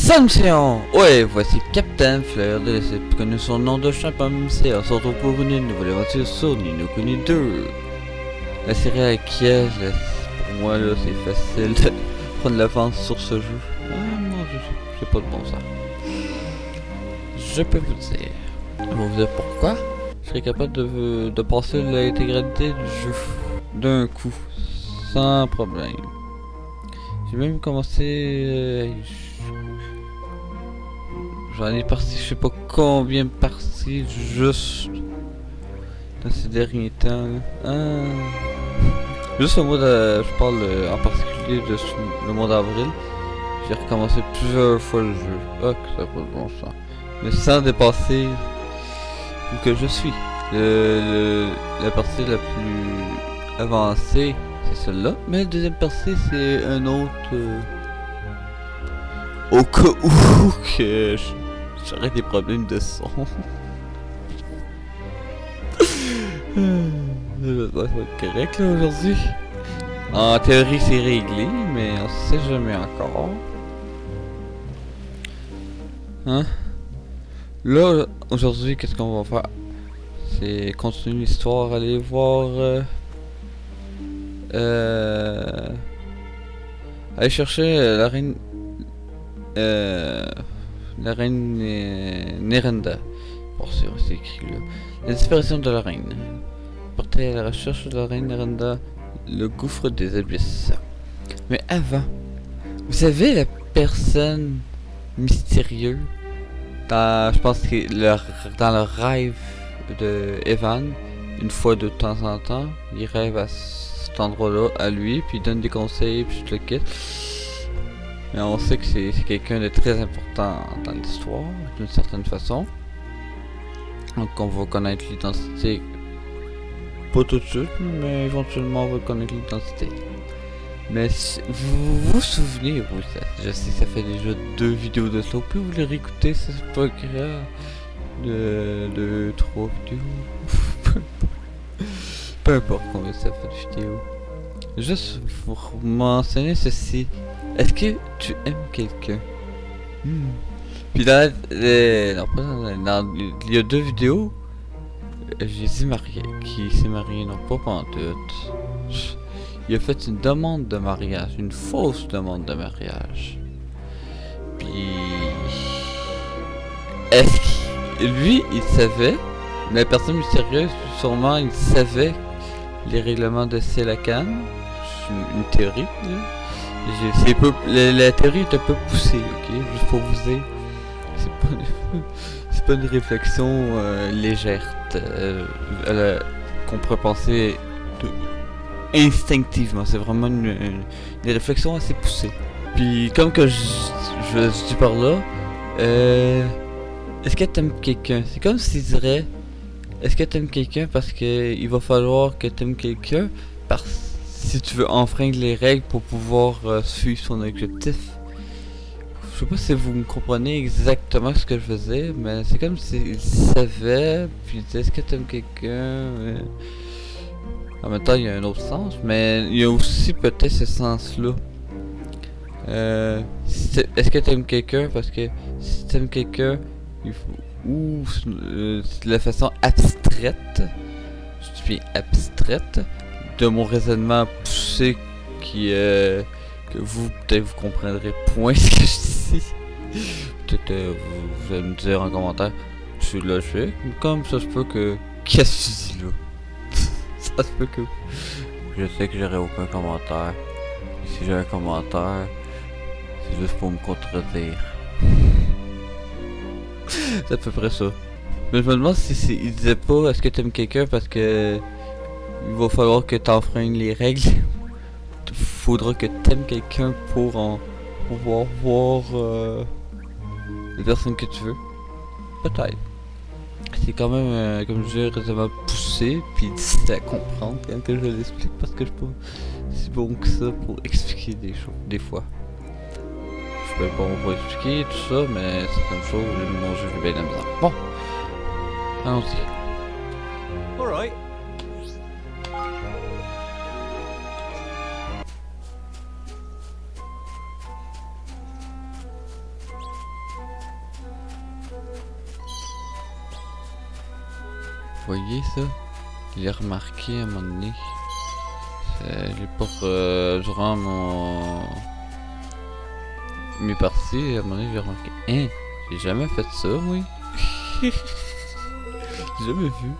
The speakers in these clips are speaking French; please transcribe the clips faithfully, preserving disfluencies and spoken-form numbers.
Sanction! Ouais, voici Captain Fleur de laisser connu son nom de chimpanzé. On se retrouve pour une nouvelle aventure sur Ni no Kuni deux. La série à qui est, pour moi là, c'est facile de prendre l'avance sur ce jeu. Ah non, je sais pas de bon sens. Je peux vous dire. Je vais vous dire pourquoi. Je serais capable de, de passer l'intégralité du jeu d'un coup, sans problème. J'ai même commencé... Euh, J'en ai parti, je sais pas combien de parties juste dans ces derniers temps. Ah. Juste au mois de, je parle euh, en particulier de le mois d'avril, j'ai recommencé plusieurs fois le jeu. Ah, que ça n'a pas de bon sens. Mais sans dépasser où que je suis. Le, le, la partie la plus avancée, c'est celle-là. Mais la deuxième partie, c'est un autre. Euh, au cas où que j'aurais des problèmes de son. Ça va être correct là aujourd'hui. En théorie c'est réglé, mais on sait jamais encore. Hein? Là, aujourd'hui, qu'est-ce qu'on va faire? C'est continuer l'histoire, aller voir... Euh, euh, aller chercher euh, la reine... Euh, la reine euh, Nerenda. Bon, c'est écrit là. La disparition de la reine. Portez à la recherche de la reine Nerenda, le gouffre des abysses. Mais avant, vous savez la personne mystérieuse dans, je pense que le, dans le rêve de Evan, une fois de temps en temps, il rêve à cet endroit-là, à lui, puis il donne des conseils, puis je le quitte. Mais on sait que c'est quelqu'un de très important dans l'histoire, d'une certaine façon. Donc on va connaître l'identité, pas tout de suite, mais éventuellement on va connaître l'identité. Mais si, vous vous souvenez, vous, ça, je sais que ça fait déjà deux vidéos de cela, vous les réécouter, c'est pas grave. De, de trois vidéos. Peu importe combien ça fait de vidéos. Juste pour mentionner ceci. Est-ce que tu aimes quelqu'un? Hmm. Puis là, euh, non, pas dans, dans, il y a deux vidéos. J'ai dit marié, qui s'est marié, non pas pantoute. Il a fait une demande de mariage, une fausse demande de mariage. Puis, est-ce qu'il, lui, il savait, mais la personne mystérieuse, sûrement, il savait les règlements de Selacan. C'est une, une théorie. C'est peu, la, la théorie est un peu poussée, ok, juste pour vous dire. C'est pas, c'est pas une réflexion euh, légère euh, qu'on pourrait penser de, instinctivement. C'est vraiment une, une, une réflexion assez poussée. Puis comme que je, je, je dis par là, euh, est-ce que t'aimes quelqu'un? C'est comme s'il dirait, est-ce que t'aimes quelqu'un parce que il va falloir que t'aimes quelqu'un parce si tu veux enfreindre les règles pour pouvoir euh, suivre son objectif. Je sais pas si vous me comprenez exactement ce que je faisais, mais c'est comme s'il savait, puis il disait est-ce que t'aimes quelqu'un? Mais... En même temps, il y a un autre sens, mais il y a aussi peut-être ce sens-là. Euh, si est-ce que t'aimes quelqu'un? Parce que si t'aimes quelqu'un, il faut... Ou euh, de la façon abstraite, je dis bien abstraite, de mon raisonnement poussé qui euh, que vous peut-être vous comprendrez point ce que je dis. Peut-être euh, vous, vous allez me dire en commentaire c'est logique, comme ça se peut que qu'est-ce que tu dis là? Ça se peut que je sais que j'aurai aucun commentaire. Et si j'ai un commentaire, c'est juste pour me contredire. C'est à peu près ça. Mais je me demande si, si il disait pas est-ce que t'aimes quelqu'un parce que il va falloir que t'enfreignes les règles. Faudra que t'aimes quelqu'un pour en pouvoir voir euh, les personnes que tu veux. Peut-être. C'est quand même, euh, comme je dis, raisonnablement poussé, puis difficile à comprendre quand que je l'explique parce que je suis pas si bon que ça pour expliquer des choses, des fois. Je suis pas bon pour expliquer tout ça, mais certaines choses, mon jeu j'ai bien la misère. Bon, allons-y. Alright. voyez ça? Je l'ai remarqué à un moment donné. Euh, je l'ai pas euh, durant mon... mes parties, à un moment donné j'ai remarqué. Hein? J'ai jamais fait ça, oui. J'ai jamais vu.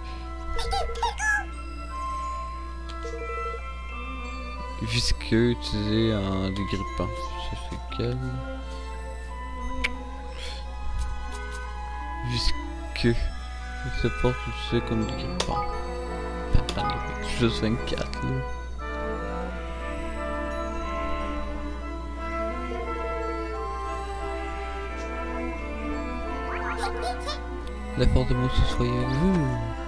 Visqueux utilisé en dégrippant. Je sais quel. Visqueux. Je sais pas si c'est comme dégrippant. Juste vingt-quatre là. La force de moi ce soit avec vous.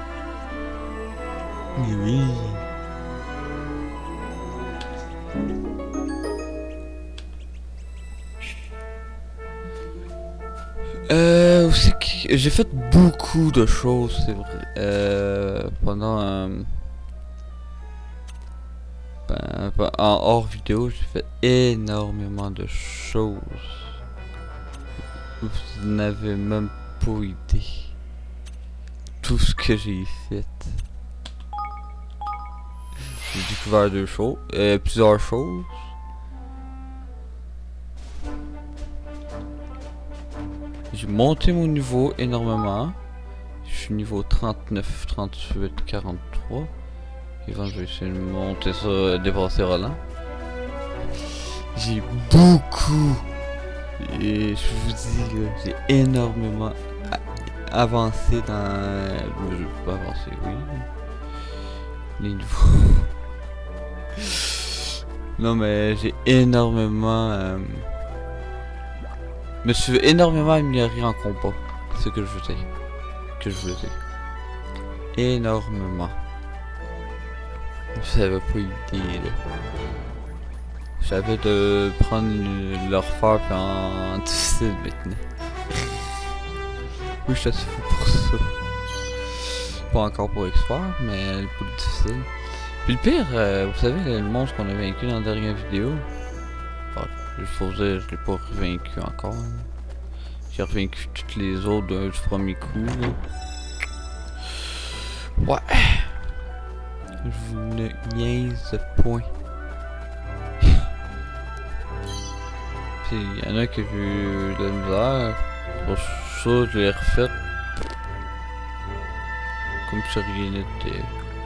Oui, oui. Euh, aussi que j'ai fait beaucoup de choses, c'est vrai. Euh, pendant euh, ben, ben, en hors vidéo, j'ai fait énormément de choses. Vous n'avez même pas idée. Tout ce que j'ai fait. J'ai découvert deux choses, euh, plusieurs choses. J'ai monté mon niveau énormément. Je suis niveau trente-neuf, trente-huit, quarante-trois. Et quand je vais essayer de monter ça, dépasser Roland. J'ai beaucoup. Et je vous dis, là, j'ai énormément avancé dans... Je vais pas avancer, oui. Les niveaux. Non mais j'ai énormément... Euh... me suis énormément amélioré en combat. C'est ce que je veux dire. Que je veux dire. Énormément. Je savais pas idée là. J'avais de prendre leur faire en difficile maintenant. Oui, je suis assez fou pour ça. Pas encore pour expert, mais pour le difficile. Puis le pire, euh, vous savez, le monstre qu'on a vaincu dans la dernière vidéo. Enfin, il faut dire, je l'ai pas vaincu encore. J'ai revaincu toutes les autres d'un du premier coup. Là. Ouais. Je vous ne niaise point. Puis il y en a que j'ai eu de la misère. Pour ça, je l'ai refait. Comme si rien n'était.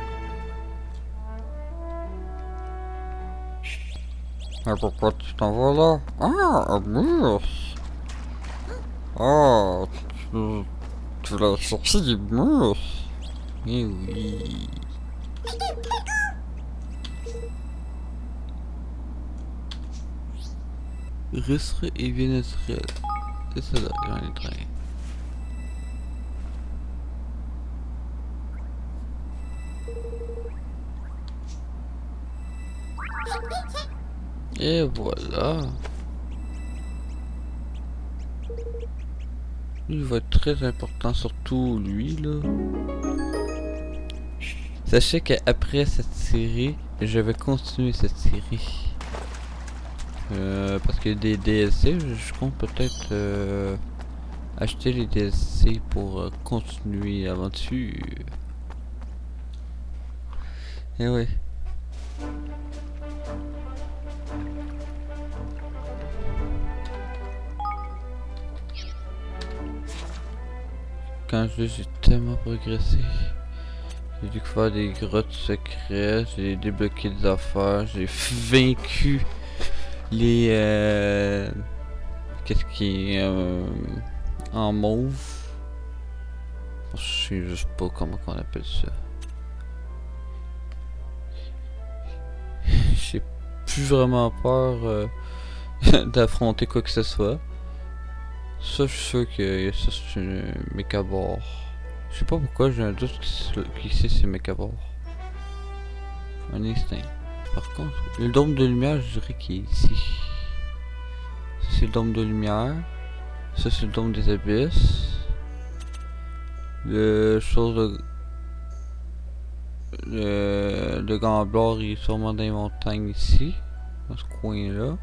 Ah, pourquoi tu t'en vas là? Ah, Abus! Ah, tu, tu l'as sorti du mur? Eh oui. Rustre et bien naturel. C'est ça là, dans les trains. Et voilà. Il va être très important, surtout lui là. Sachez qu'après cette série, je vais continuer cette série. Euh, parce que des D L C, je compte peut-être euh, acheter les D L C pour euh, continuer l'aventure. Et ouais. Quand je j'ai tellement progressé. J'ai découvert des grottes secrètes, j'ai débloqué des affaires, j'ai vaincu les euh, qu'est-ce qui est euh, en mauve. Je sais juste pas comment on appelle ça. J'ai plus vraiment peur euh, d'affronter quoi que ce soit. Ça, je suis sûr que ça c'est une mécabore. Je sais pas pourquoi j'ai un doute qu'ici c'est mécabore. Un instinct. Par contre, le dôme de lumière, je dirais qu'il est ici. Ça c'est le dôme de lumière. Ça c'est le dôme des abysses. Le chose de... Le, le gamblard il est sûrement dans les montagnes ici. Dans ce coin là.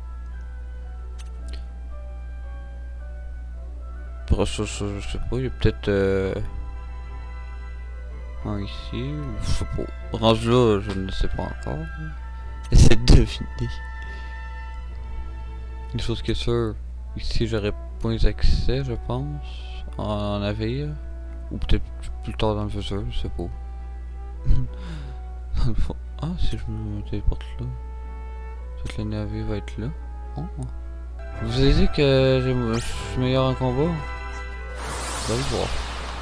Pour ça, ça, je sais pas, il y a peut-être... Euh... Un ici, ou je sais pas. Range là, je ne sais pas encore. Essaye de deviner. Une chose qui est sûre, ici j'aurais pas accès, je pense, en navire. Ou peut-être plus tard dans le futur, je sais pas. Dans le fond. Ah, si je me téléporte là. Peut-être le navire va être là. Oh. Vous avez dit que je suis meilleur en combat? On va le voir.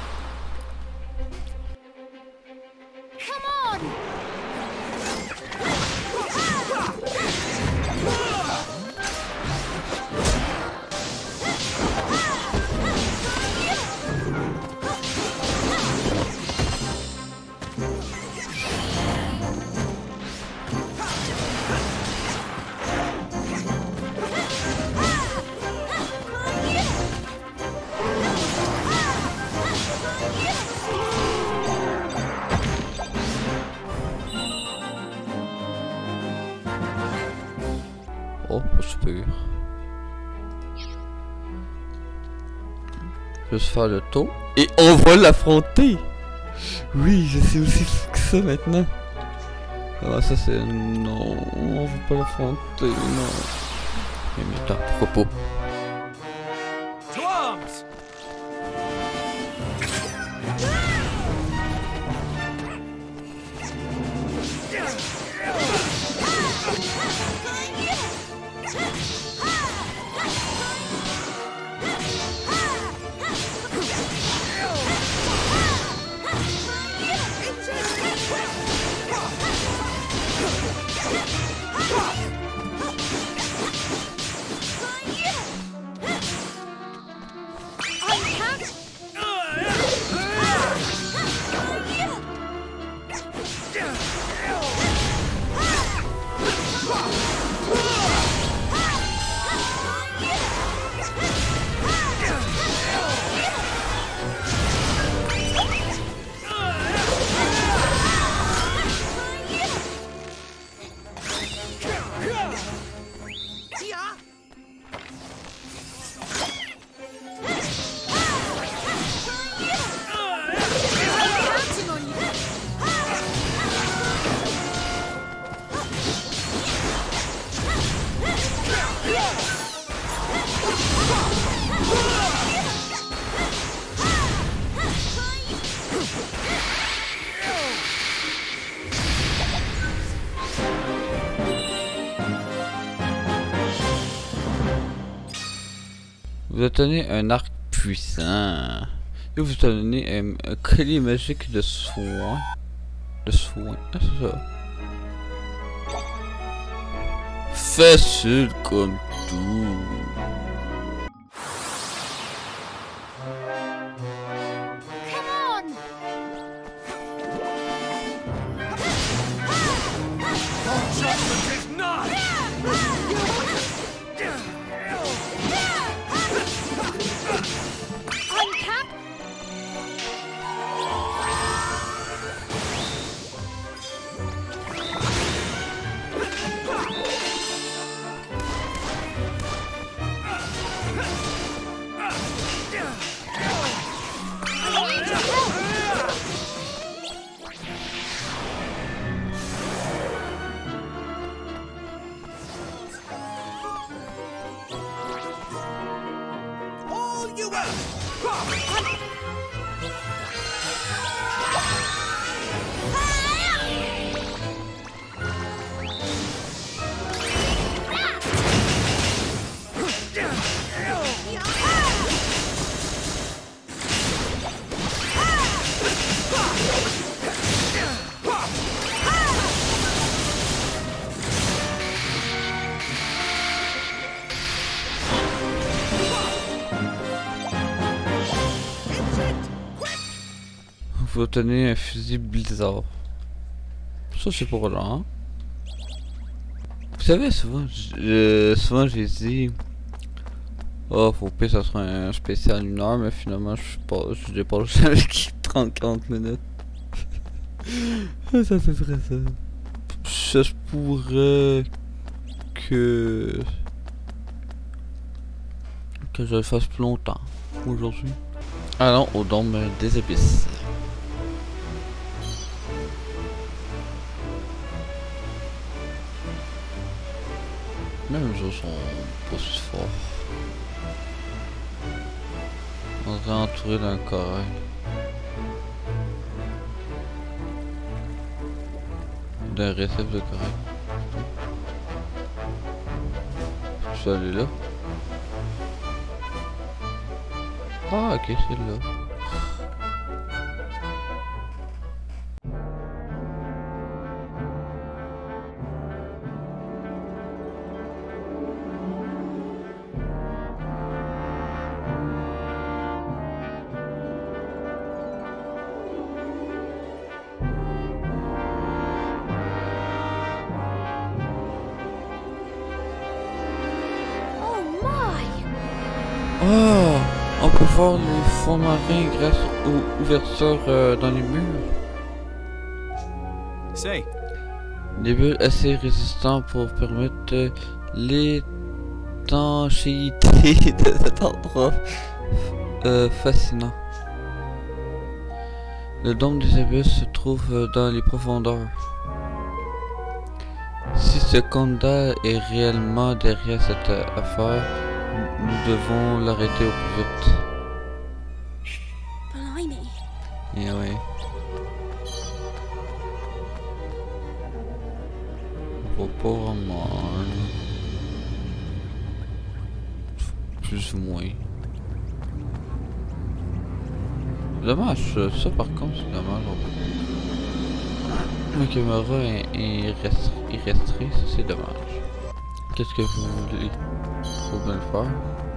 Oh, pas super. Juste faire le tour. Et on va l'affronter! Oui, je sais aussi que ça maintenant. Ah, ça c'est... Non, on veut pas l'affronter, non. Mais attends, pourquoi pas? Vous obtenez un arc puissant. Et vous obtenez un, un collier magique de soin. De soin. Ah, c'est ça. Facile comme tout. Vous obtenez un fusil blizzard. Ça c'est pour là. Hein? Vous savez, souvent, je, souvent j'ai dit, oh, faut pas que ça soit un spécial une heure, mais finalement je suis pas, je dépasse jamais trente à quarante minutes. Ça c'est vrai ça. Ça se pourrait que que je le fasse plus longtemps aujourd'hui. Allons au dôme des abysses. Même les autres sont pas si forts. On est entouré d'un corail. D'un récif de corail. Je suis allé là. Ah ok, c'est là. Oh, on peut voir les fonds marins grâce aux ouvertures euh, dans les murs. Say. Des bulles assez résistantes pour permettre l'étanchéité de cet endroit euh, fascinant. Le dôme des abysses se trouve dans les profondeurs. Si ce Conda est réellement derrière cette affaire, nous devons l'arrêter au plus vite. Blimey. Et ouais. On va pas vraiment. Plus ou moins. Dommage, ça par contre c'est dommage. Ma caméra est, est, restri est restricte, ça c'est dommage. Qu'est-ce que vous voulez? Faut bien le faire.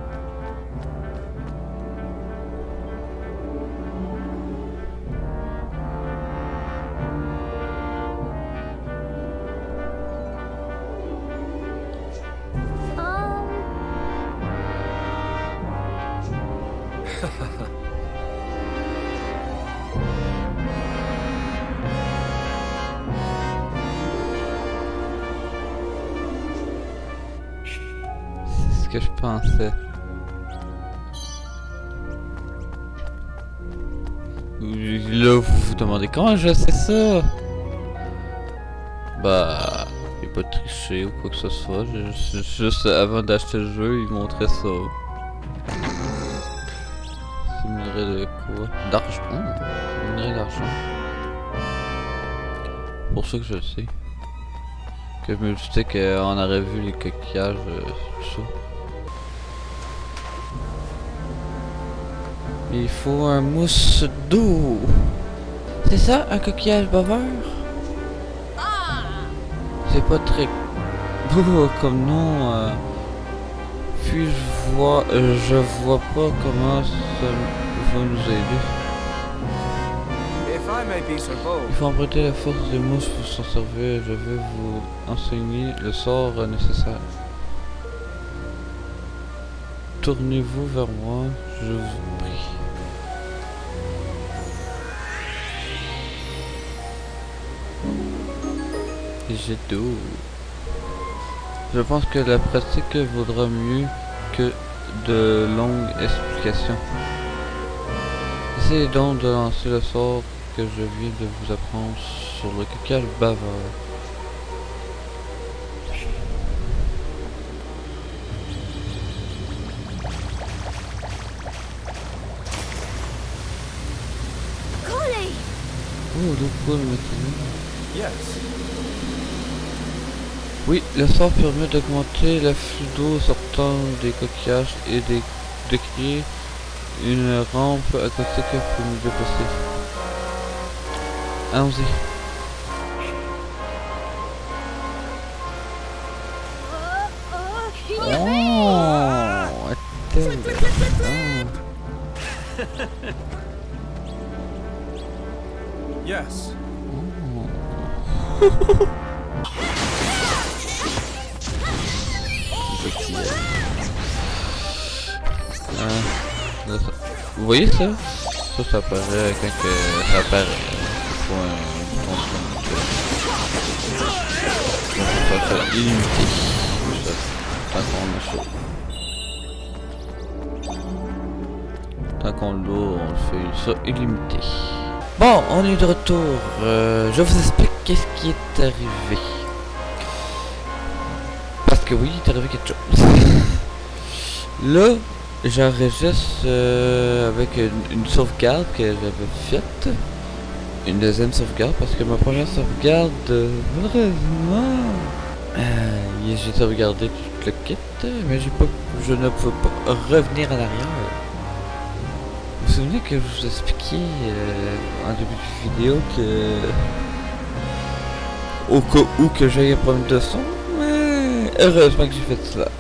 Que je pensais. Là, vous vous demandez comment je sais ça? Bah, j'ai pas triché ou quoi que ce soit. Juste, juste avant d'acheter le jeu, ils montraient ça. C'est minerai de quoi? D'argent. Mmh, minerai d'argent. Pour ça que je le sais. Que je me doutais qu'on aurait vu les coquillages, euh, tout ça. Il faut un mousse d'eau. C'est ça, un coquillage baveur? C'est pas très beau comme nom. Euh... Puis je vois, euh, je vois pas comment ça va nous aider. Il faut emprunter la force des mousses pour s'en servir. Je vais vous enseigner le sort nécessaire. Tournez-vous vers moi, je vous prie. J'ai d'eau. Je pense que la pratique vaudra mieux que de longues explications. Essayez donc de lancer le sort que je viens de vous apprendre sur le coquillage baveur. Oh, l'eau coule maintenant. Yes. Oui, le sort permet d'augmenter l'afflux d'eau sortant des coquillages et de, de créer une rampe aquatique pour nous déplacer. Allons-y. Oh, intéressant. Yes. Oh. Euh, là, ça... Vous voyez ça? Ça, ça apparaît quand que ça apparaît. Il faut un bouton sur le ça, ça illimité. Tant qu'on a ça. Tant qu'on l'a, on le fait ça illimité. Bon, on est de retour. Euh, je vous explique qu'est-ce qui est arrivé. Parce que que oui, il est arrivé quelque chose. Là, j'enregistre euh, avec une, une sauvegarde que j'avais faite. Une deuxième sauvegarde parce que ma première sauvegarde, euh, malheureusement, euh, j'ai sauvegardé tout le kit, mais j'ai pas, je ne peux pas revenir en arrière. Vous vous souvenez que je vous expliquais euh, en début de vidéo que au cas où que j'ai un problème de son, mais heureusement que j'ai fait cela.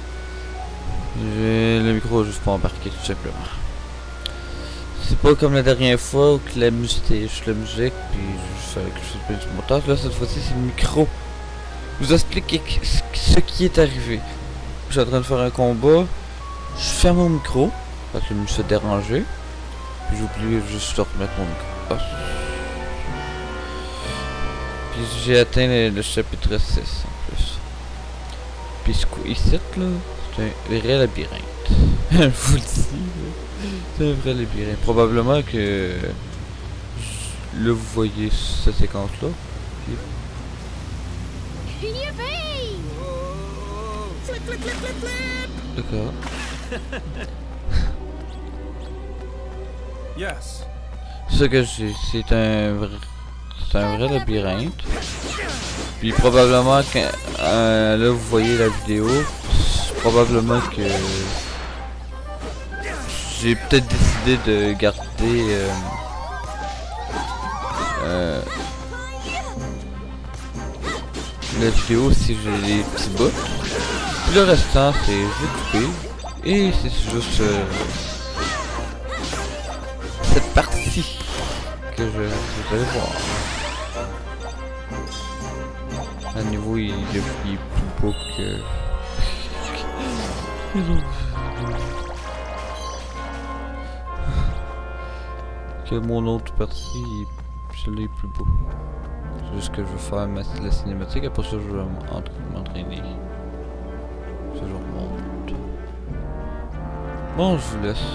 J'ai le micro juste pas embarqué tout simplement. C'est pas comme la dernière fois où que la musique était juste la musique puis je fallait que je fasse du montage. Là cette fois-ci c'est le micro. Je vous explique ce qui est arrivé. Je suis en train de faire un combat. Je ferme mon micro parce que je me suis dérangé. Puis j'oublie juste de remettre mon micro. Oh. Puis j'ai atteint le, le chapitre six en plus. Puis ce coup ici là, c'est un vrai labyrinthe. Je vous le dis. C'est un vrai labyrinthe. Probablement que là vous voyez cette séquence là. D'accord. Yes. Ce que j'ai, c'est un vrai, c'est un vrai labyrinthe. Puis probablement que euh, là vous voyez la vidéo, probablement que j'ai peut-être décidé de garder euh, euh, la vidéo si j'ai les petits bouts. Puis le restant c'est j'ai coupé et c'est juste euh, cette partie que je vous allez voir. À niveau il, il est plus beau que que mon autre partie, celui est plus beau. C'est juste que je veux faire ma, la cinématique, après ça je vais m'entraîner. Ça je remonte. Bon, je vous laisse.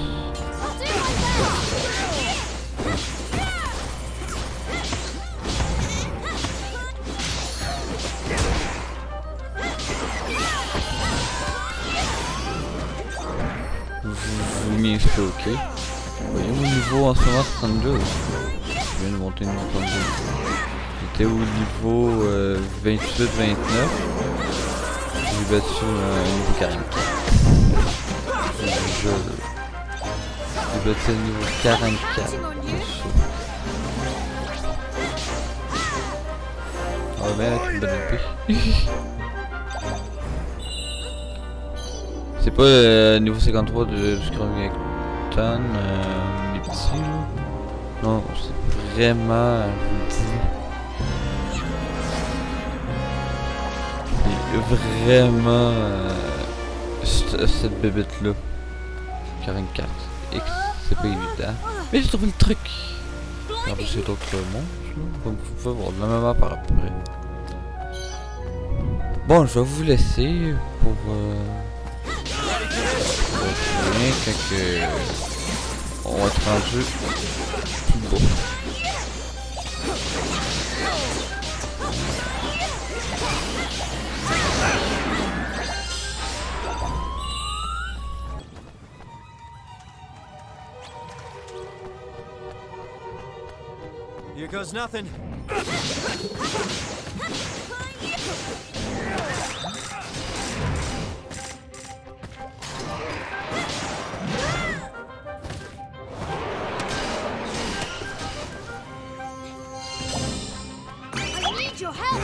Vous, vous m'y expliquez. Vous voyez mon niveau en ce moment trente-deux. Je viens de monter une trente-deux. J'étais au niveau euh, vingt-huit vingt-neuf. J'ai battu un niveau quarante-quatre. Je... J'ai battu le niveau quarante-quatre. Ah ouais, avec une bonne épée. C'est pas euh, niveau cinquante-trois de Scrum Ton, euh, les petits là. Non, c'est vraiment, je vous dis, c'est vraiment euh, cette, cette bébête là. quarante-quatre. X, c'est pas évident. Mais j'ai trouvé le truc. En plus c'est d'autres monstres. Donc vous pouvez voir de la même affaire à peu près. Bon, je vais vous laisser pour euh, quand que on va être rendu plus beau. Here goes nothing. Your help.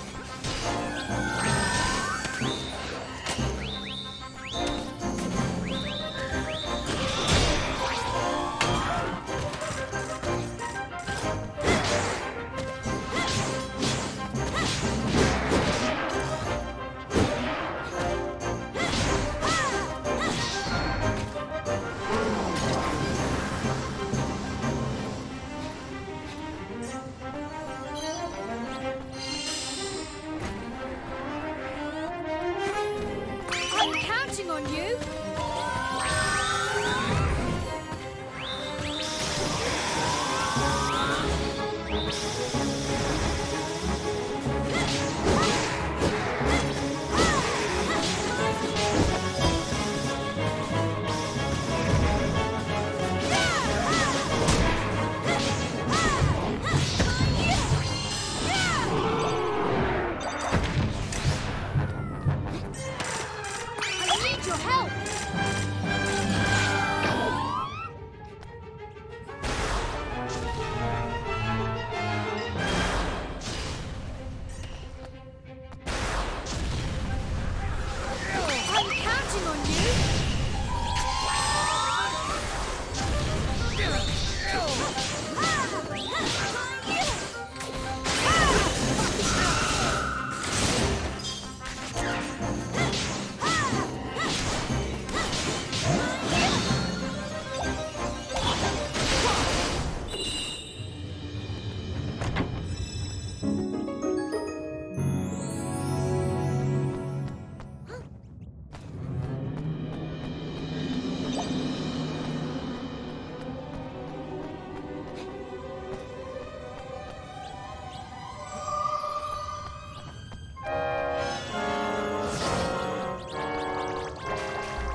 On you.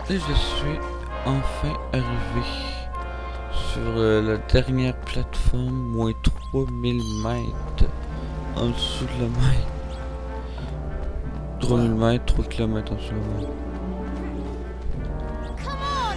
Et je suis enfin arrivé sur euh, la dernière plateforme, moins trois mille mètres en dessous de la mer. trois mille mètres, trois kilomètres en dessous de la mer. Come on!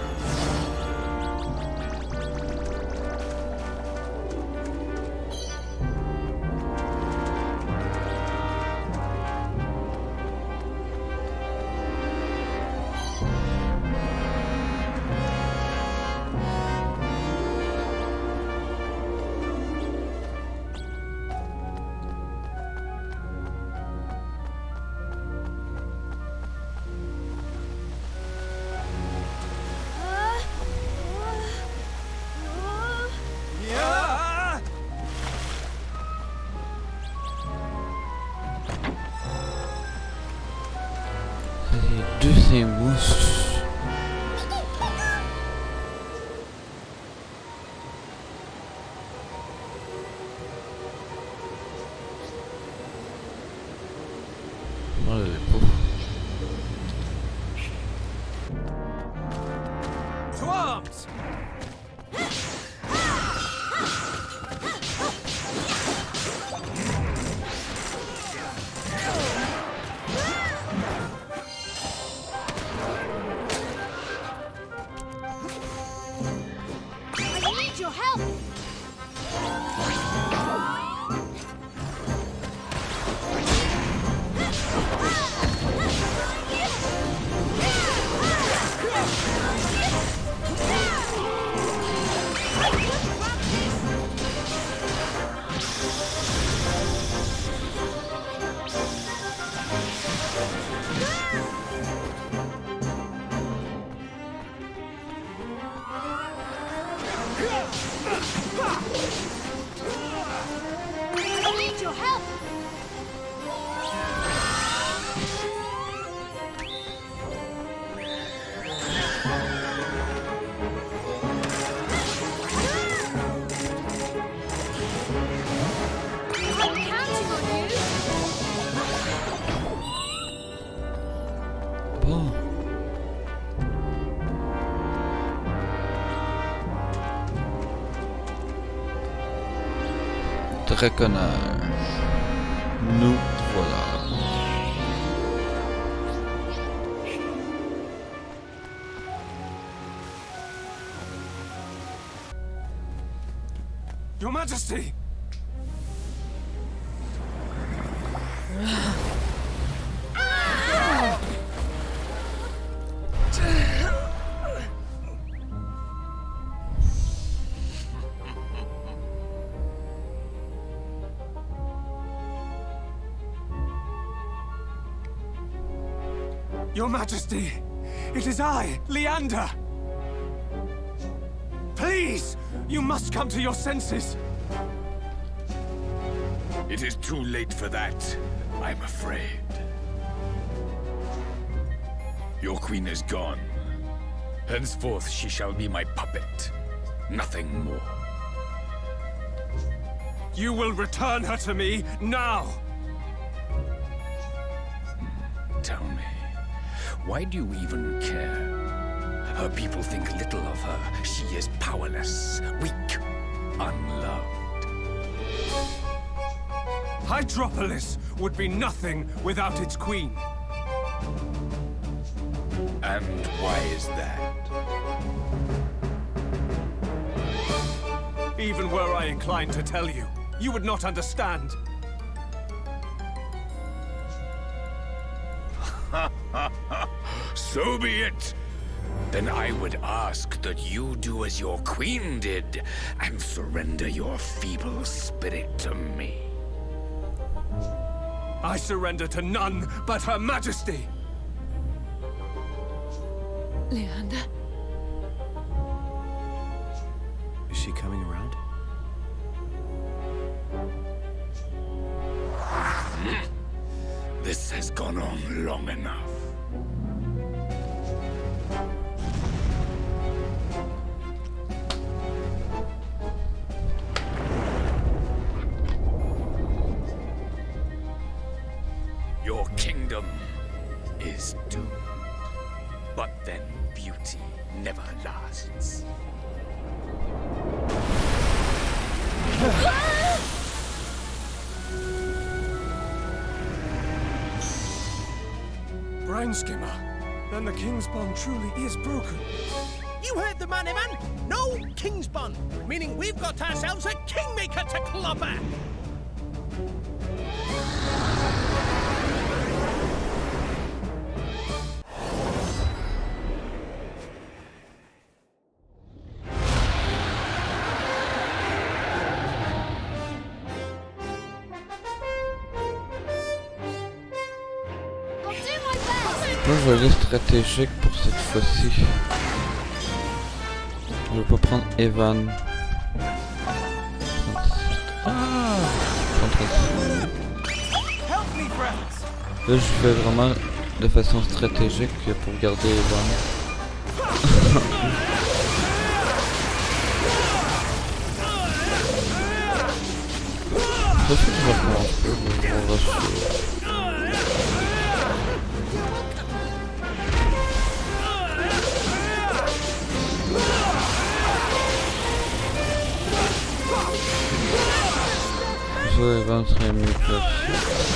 Deux ces mouches. Oh, elle est beau. To arms! I need your help! I need your help! I'm counting on you! Bon. Draconnage. Nous voilà. Your Majesty! Your Majesty, it is I, Leander! Please, you must come to your senses! It is too late for that, I'm afraid. Your queen is gone. Henceforth she shall be my puppet. Nothing more. You will return her to me, now! Tell me, why do you even care? Her people think little of her. She is powerless, weak, unloved. Hydropolis would be nothing without its queen. And why is that? Even were I inclined to tell you, you would not understand. So be it. Then I would ask that you do as your queen did and surrender your feeble spirit to me. I surrender to none but Her Majesty! Leander? Is she coming around? This has gone on long enough. Your kingdom is doomed. But then beauty never lasts. Brine-skimmer. Then the King's Bond truly is broken. You heard the man, man. No King's Bond, meaning we've got ourselves a Kingmaker to clobber. I'll do my best. Moi je vais aller stratégique pour cette fois-ci. Je vais pas prendre Evan. Ah, Help me, friends. là je fais vraiment de façon stratégique pour garder Evan. Je sais que je vais recommencer, mais on va se... Ouais, Evan serait mieux placé.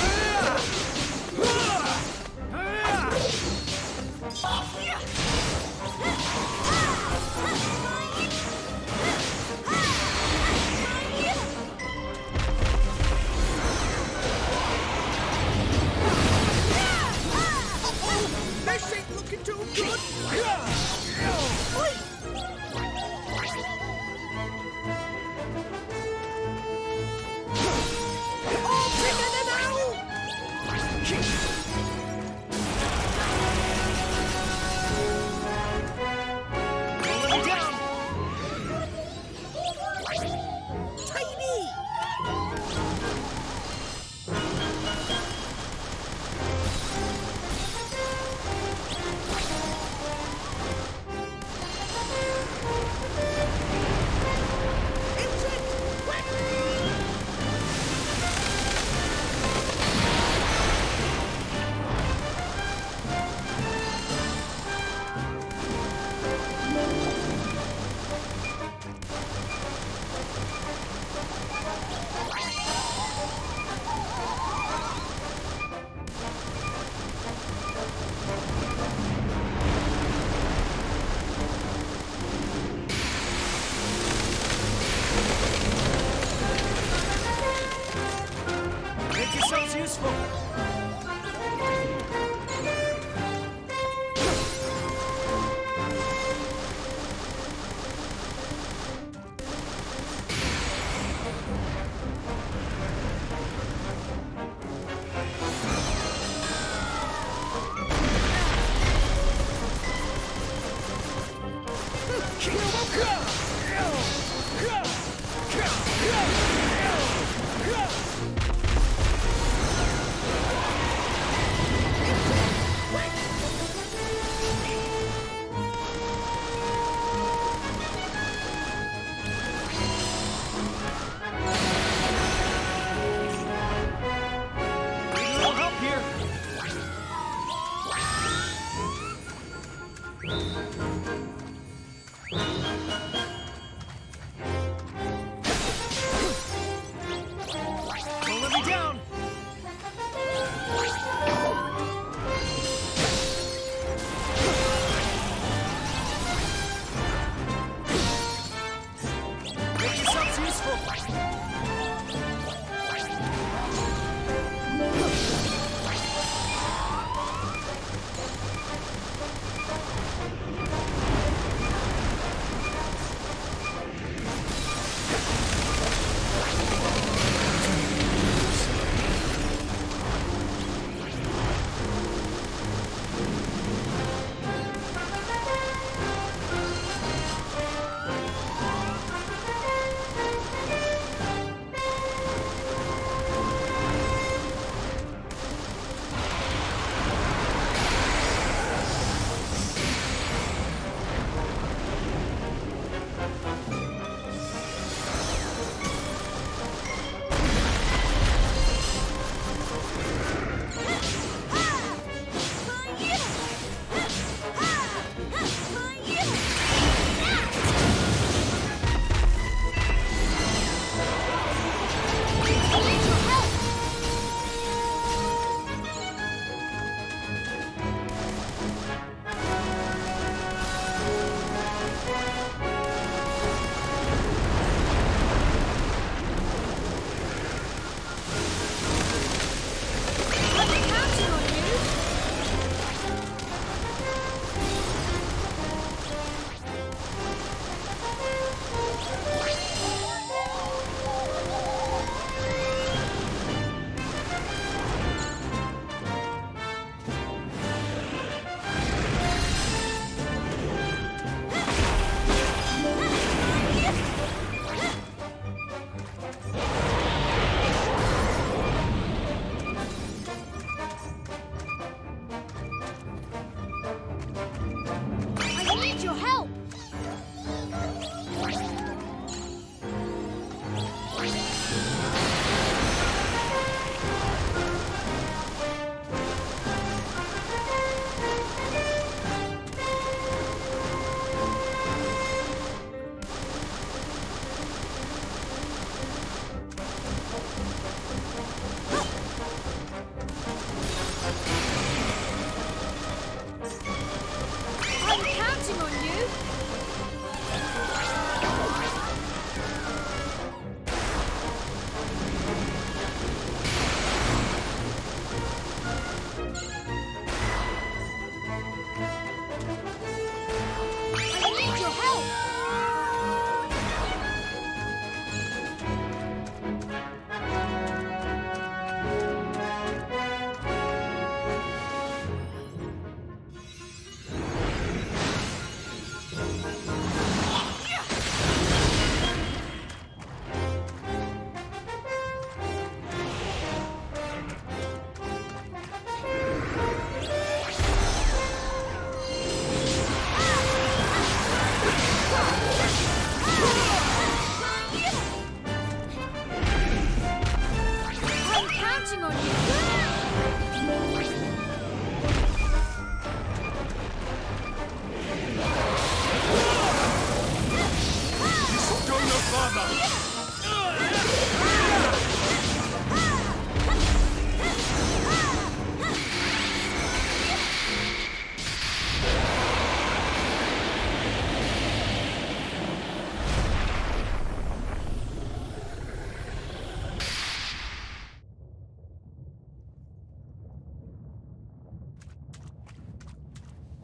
This ain't looking too good. Oh, bigger than now.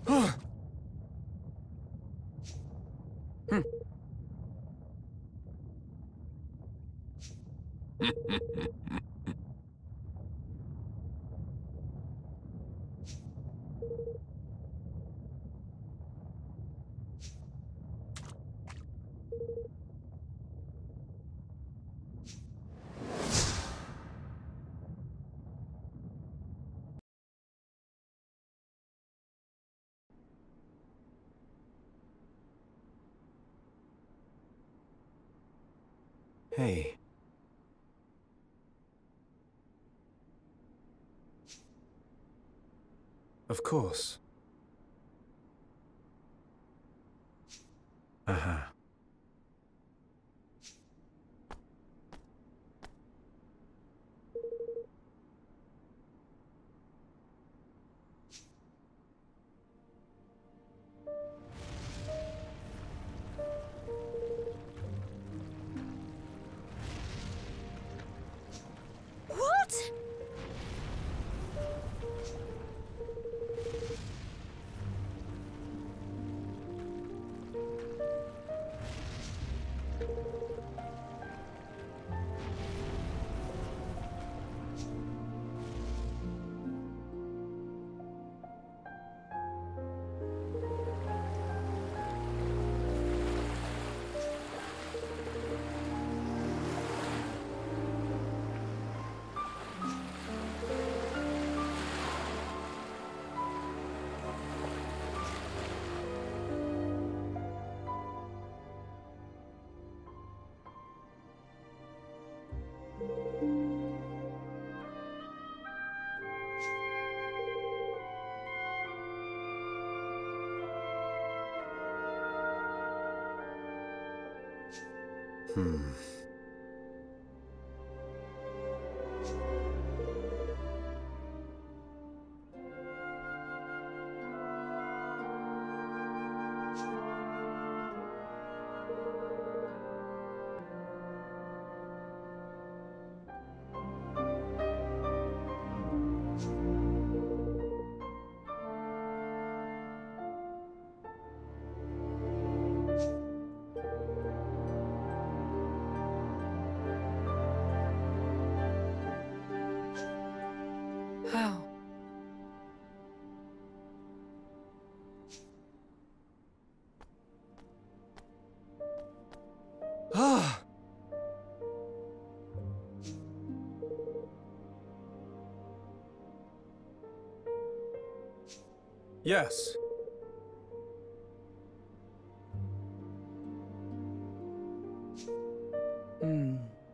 Hey. Of course. Uh-huh. What? Hmm. How? Ah! Yes. Hmm.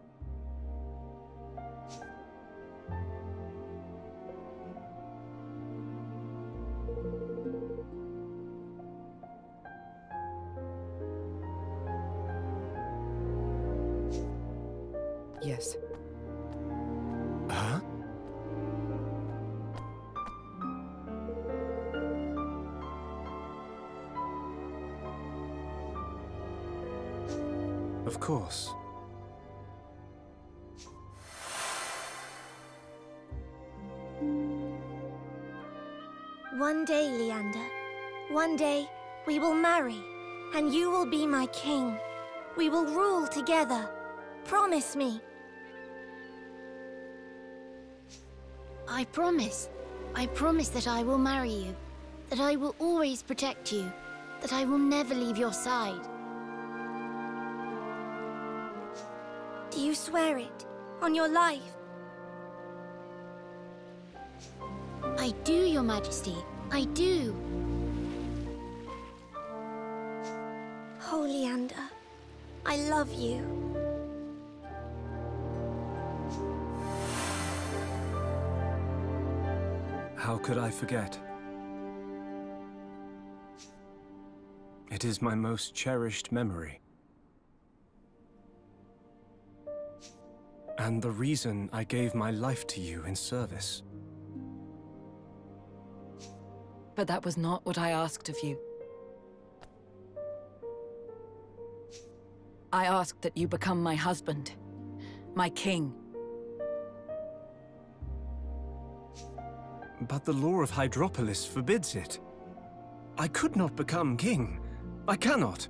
Yes. Huh? Of course. One day, Leander. One day, we will marry, and you will be my king. We will rule together. Promise me. I promise. I promise that I will marry you, that I will always protect you, that I will never leave your side. Do you swear it? On your life? I do, Your Majesty. I do. Oh, Leander, I love you. How could I forget? It is my most cherished memory. And the reason I gave my life to you in service. But that was not what I asked of you. I asked that you become my husband, my king. But the law of Hydropolis forbids it. I could not become king. I cannot.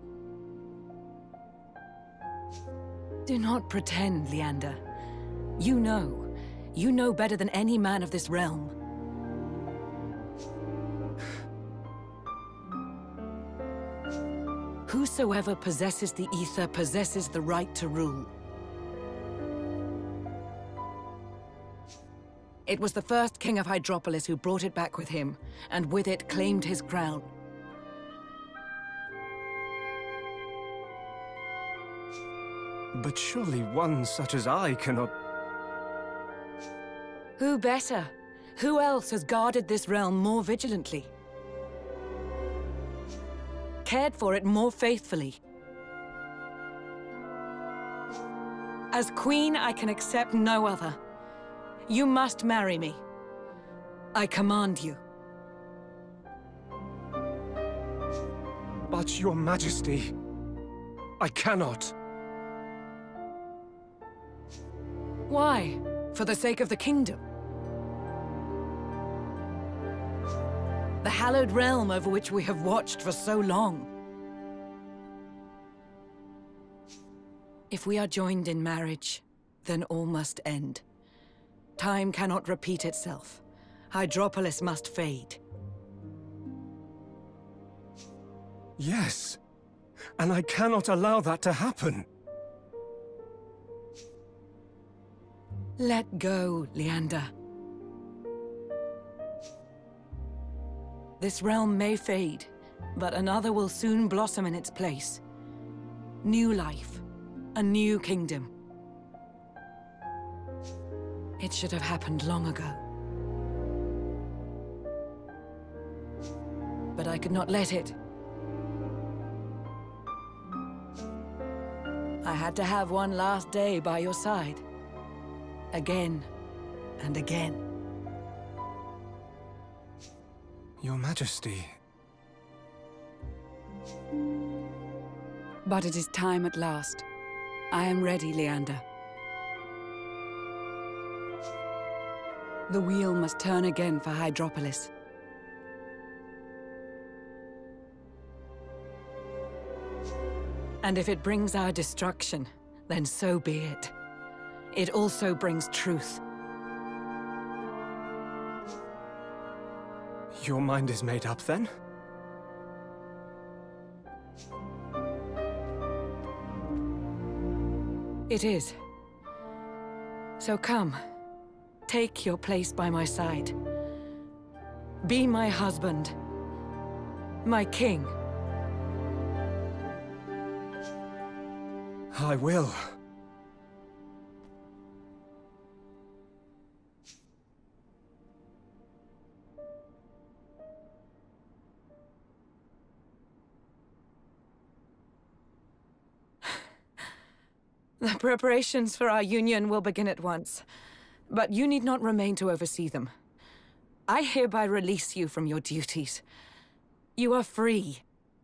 Do not pretend, Leander. You know. You know better than any man of this realm. Whosoever possesses the ether possesses the right to rule. It was the first king of Hydropolis who brought it back with him, and with it claimed his crown. But surely one such as I cannot... Who better? Who else has guarded this realm more vigilantly? Cared for it more faithfully? As queen, I can accept no other. You must marry me. I command you. But, Your Majesty, I cannot. Why? For the sake of the kingdom? The hallowed realm over which we have watched for so long. If we are joined in marriage, then all must end. Time cannot repeat itself. Hydropolis must fade. Yes, and I cannot allow that to happen. Let go, Leander. This realm may fade, but another will soon blossom in its place. New life, a new kingdom. It should have happened long ago. But I could not let it. I had to have one last day by your side. Again and again. Your Majesty. But it is time at last. I am ready, Leander. The wheel must turn again for Hydropolis. And if it brings our destruction, then so be it. It also brings truth. Your mind is made up, then? It is. So come. Take your place by my side. Be my husband. My king. I will. The preparations for our union will begin at once, but you need not remain to oversee them. I hereby release you from your duties. You are free.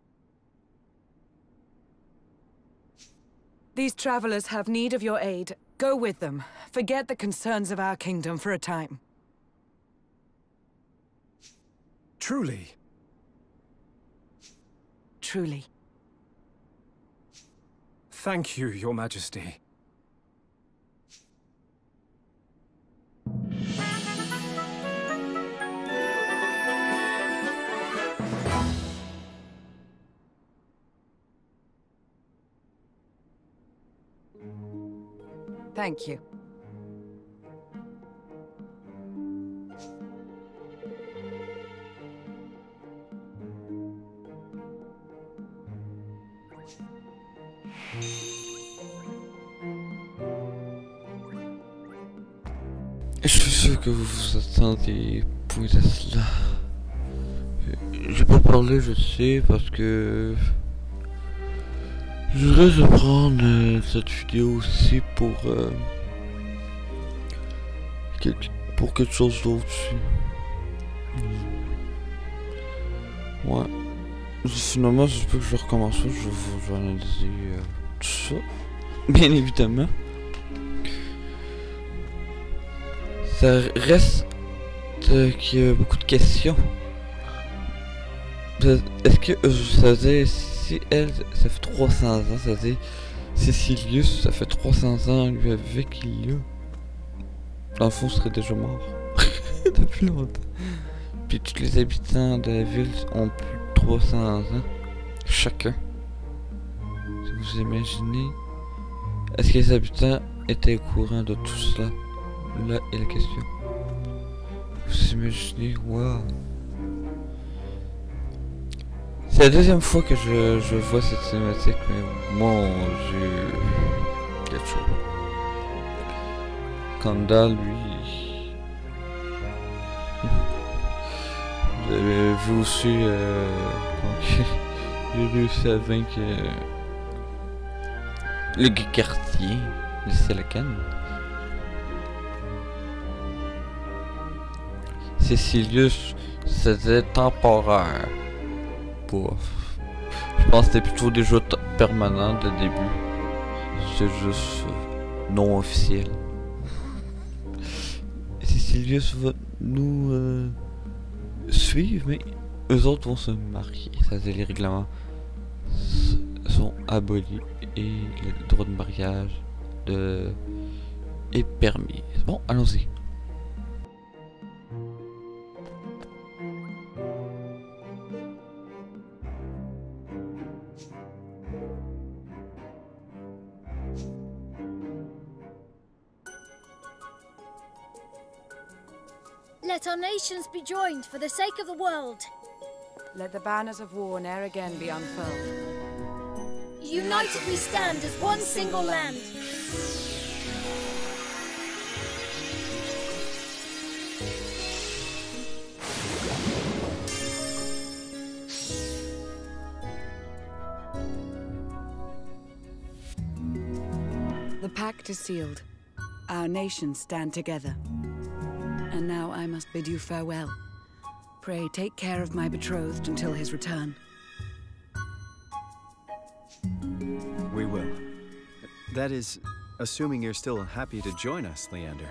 These travelers have need of your aid. Go with them. Forget the concerns of our kingdom for a time. Truly? Truly. Thank you, Your Majesty. Thank you. Je suis sûr que vous vous attendez pour cela. J'ai pas parlé, je sais, parce que je voudrais reprendre euh, cette vidéo aussi pour euh, quelque, pour quelque chose d'autre aussi. Ouais. Finalement, je peux que je recommence ça, je vais vous analyser euh, tout ça, bien évidemment. Ça reste euh, qu'il y a beaucoup de questions. Est-ce que euh, ça faisait, si elle, ça fait trois cents ans, ça faisait Cécilius, ça fait trois cents ans, lui avait qu'il y a. Dans le fond, serait déjà mort. Depuis longtemps. Puis tous les habitants de la ville ont plus de trois cents ans. Chacun. Si vous imaginez. Est-ce que les habitants étaient au courant de tout cela? Là est la question. Vous imaginez, waouh. C'est la deuxième fois que je, je vois cette cinématique, mais mon dieu. Quelque chose. Kandal, lui. J'avais vu aussi euh, il a réussi à vaincre euh, le quartier de Selacan. Cécilius, c'était temporaire. Pouf. Je pense que c'était plutôt des jeux permanents de début. C'est juste euh, non officiel. Cécilius va nous euh, suivre, mais eux autres vont se marier. Ça veut dire les règlements sont abolis et le droit de mariage de... est permis. Bon, allons-y. Let our nations be joined for the sake of the world. Let the banners of war ne'er again be unfurled. United we stand as one single land. The pact is sealed. Our nations stand together. And now I must bid you farewell. Pray take care of my betrothed until his return. We will. That is, assuming you're still happy to join us, Leander.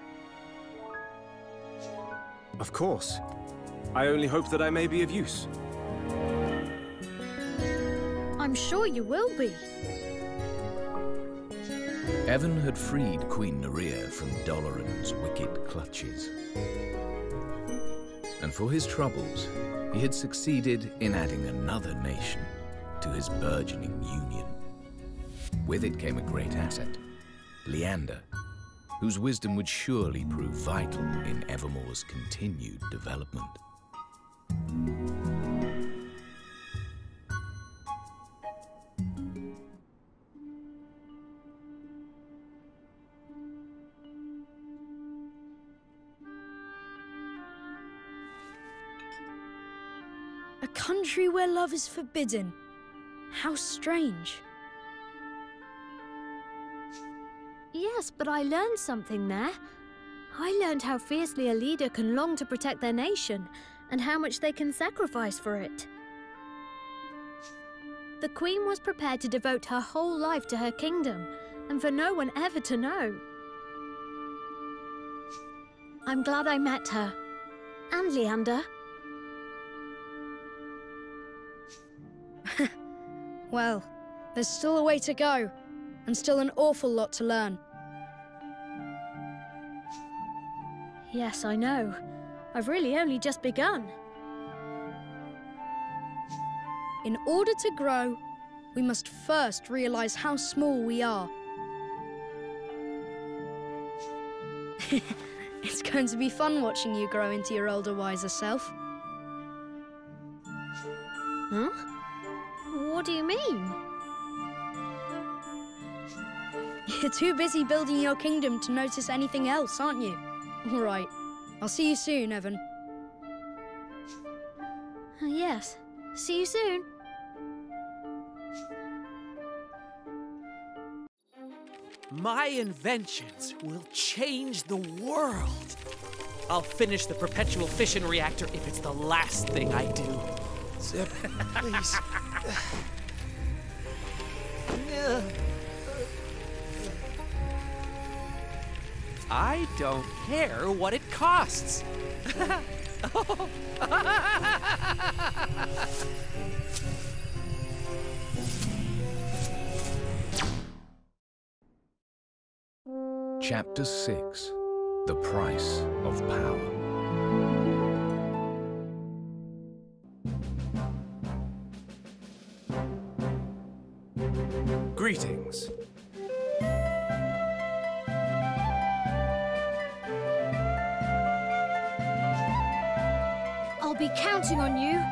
Of course. I only hope that I may be of use. I'm sure you will be. Evan had freed Queen Nerea from Doloran's wicked clutches. And for his troubles, he had succeeded in adding another nation to his burgeoning union. With it came a great asset, Leander, whose wisdom would surely prove vital in Evermore's continued development. A country where love is forbidden. How strange. Yes, but I learned something there. I learned how fiercely a leader can long to protect their nation, and how much they can sacrifice for it. The Queen was prepared to devote her whole life to her kingdom, and for no one ever to know. I'm glad I met her. And Leander. Well, there's still a way to go, and still an awful lot to learn. Yes, I know. I've really only just begun. In order to grow, we must first realize how small we are. It's going to be fun watching you grow into your older, wiser self. Huh? What do you mean? You're too busy building your kingdom to notice anything else, aren't you? All right. I'll see you soon, Evan. Uh, yes. See you soon. My inventions will change the world. I'll finish the perpetual fission reactor if it's the last thing I do. Zip, please. I don't care what it costs. Chapter six. The Price of Power. Greetings. I'll be counting on you.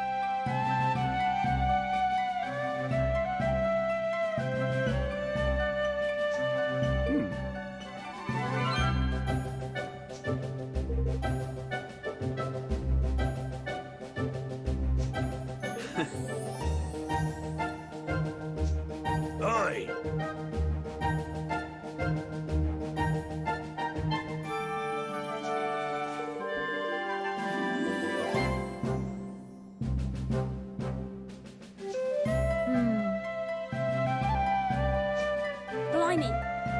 Aye. Blimey.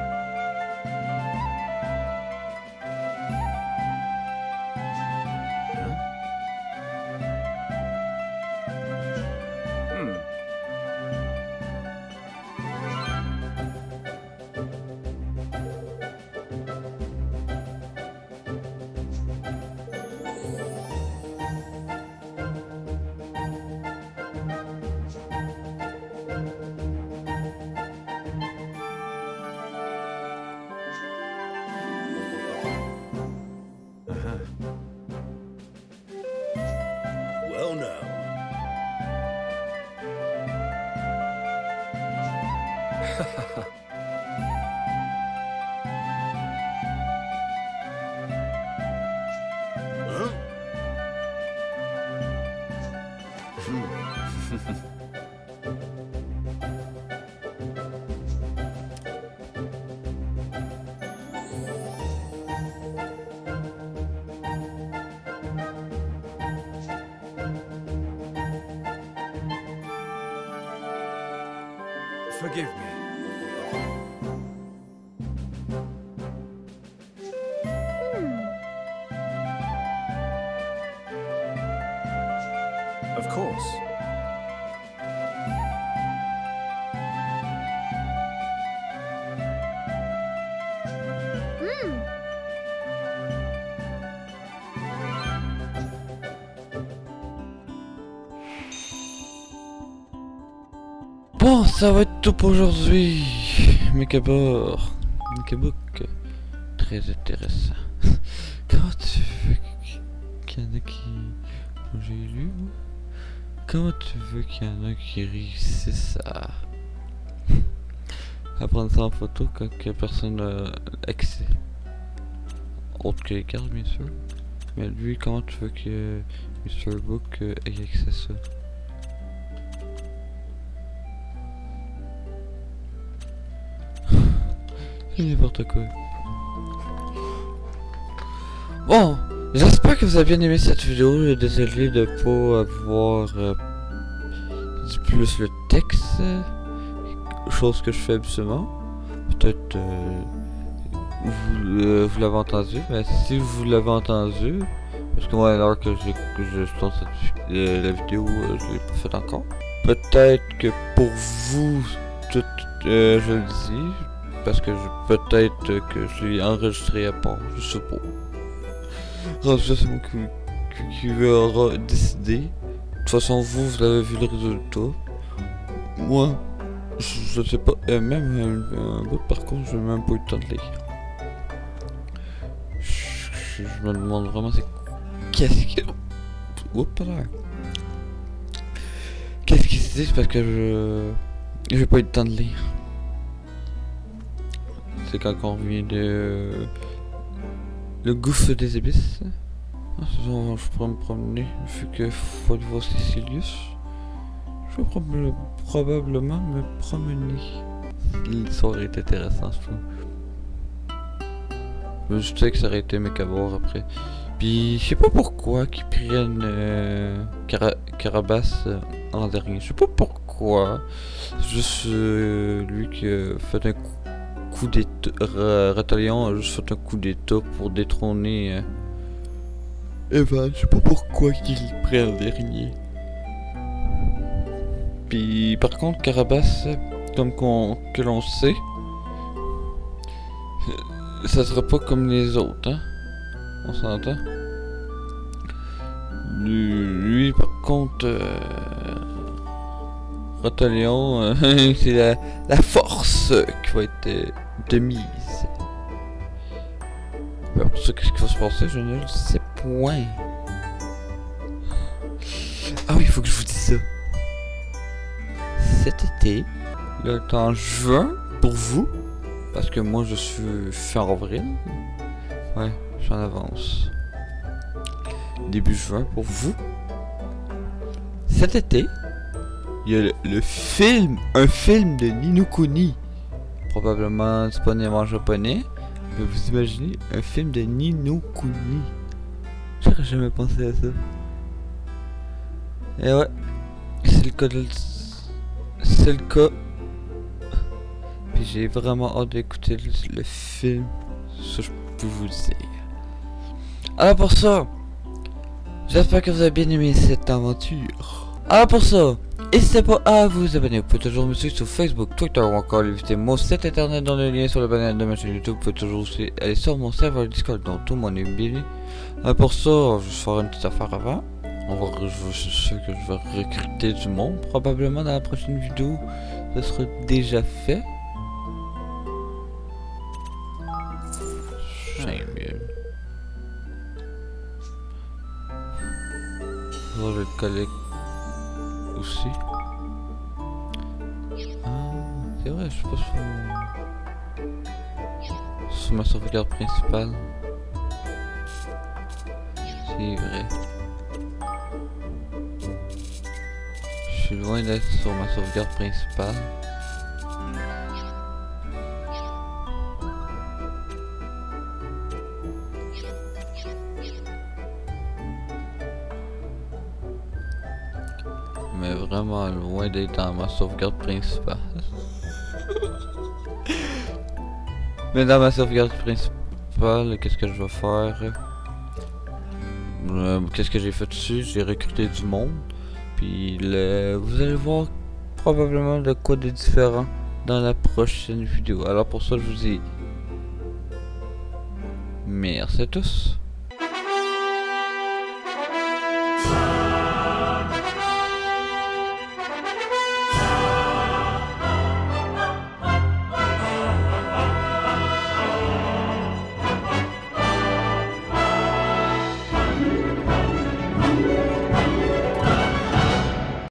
Well now. Huh? Forgive me. Of course. Hmm. Bon, ça va être tout pour aujourd'hui. Mekabor. Mekabook. Très intéressant. Comment tu veux qu'il y en a qui... J'ai lu. Comment tu veux qu'il y en a qui réussissent à... à prendre ça en photo quand que personne n'a accès? Autre que les cartes, bien sûr. Mais lui, comment tu veux que mister Book ait accès à ça? C'est n'importe quoi. Bon, j'espère que vous avez bien aimé cette vidéo. Désolé de pas avoir euh, dit plus le texte, chose que je fais habituellement. Peut-être euh, vous, euh, vous l'avez entendu, mais si vous l'avez entendu, parce que moi à l'heure que, que je tourne cette, euh, la vidéo, euh, je l'ai pas fait encore. Peut-être que pour vous, tout, euh, je le dis. Parce que peut-être que je l'ai enregistré à part, je sais pas. Alors, ça c'est moi qui, qui, qui aura décidé. De toute façon, vous, vous avez vu le résultat. Moi, je, je sais pas, euh, même un, un bout par contre, je n'ai même pas eu le temps de lire. Je, je, je me demande vraiment c'est qu'est-ce que... Oups là. Qu'est-ce qui se dit parce que je... J'ai pas eu le temps de lire. C'est quand on revient de... Le gouffre des abysses. Ah, je pourrais me promener, vu que faut aller voir Cecilius. Je vais prob probablement me promener. L'histoire est intéressante, je trouve. Je sais que ça aurait été Mekabor après. Puis je sais pas pourquoi qu'ils prennent euh, Cara Carabas euh, en dernier. Je sais pas pourquoi. C'est juste euh, lui qui a fait un coup. coup d'état, Ratalion a juste fait un coup d'état pour détrôner euh, Evan, je sais pas pourquoi qu'il prend le dernier. Puis par contre, Carabas, comme qu'on, que l'on sait, ça sera pas comme les autres, hein? On s'entend? Lui, lui, par contre, euh, Rotalion, euh, c'est la, la force qui va être euh, de mise. Pour ça, qu'est-ce qui va se passer? Je ne le sais point. Ah oui, il faut que je vous dise ça. Cet été, le temps juin, pour vous, parce que moi je suis fin avril. Ouais, je suis en avance. Début juin pour vous. Cet été, il y a le, le film, un film de Ni no Kuni, probablement disponible en japonais. Mais vous imaginez un film de Ni no Kuni? J'aurais jamais pensé à ça. Et ouais, c'est le cas de... C'est le cas. Puis j'ai vraiment hâte d'écouter le, le film. Ça, je peux vous le dire. Alors pour ça, j'espère que vous avez bien aimé cette aventure. Alors pour ça, n'hésitez pas à vous abonner. Vous pouvez toujours me suivre sur Facebook, Twitter ou encore visiter mon site internet dans le lien sur le bannière de ma chaîne YouTube. Vous pouvez toujours aussi aller sur mon serveur Discord dont tout le monde est bien. Alors pour ça, je vais faire une petite affaire avant. On va, je, je sais que je vais recruter du monde. Probablement dans la prochaine vidéo, ce sera déjà fait. J'aime bien. Je vais le coller aussi. Ah, c'est vrai, je suis pas sur... sur ma sauvegarde principale. C'est vrai. Je suis loin d'être sur ma sauvegarde principale. Mais vraiment loin d'être dans ma sauvegarde principale. Mais dans ma sauvegarde principale, qu'est-ce que je vais faire? Euh, qu'est-ce que j'ai fait dessus? J'ai recruté du monde. Puis le, vous allez voir probablement de quoi de différent dans la prochaine vidéo. Alors pour ça, je vous dis merci à tous.